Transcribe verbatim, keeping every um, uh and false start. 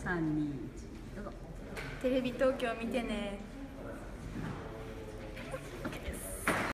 さんにいちどうぞ。 テレビ東京見てね。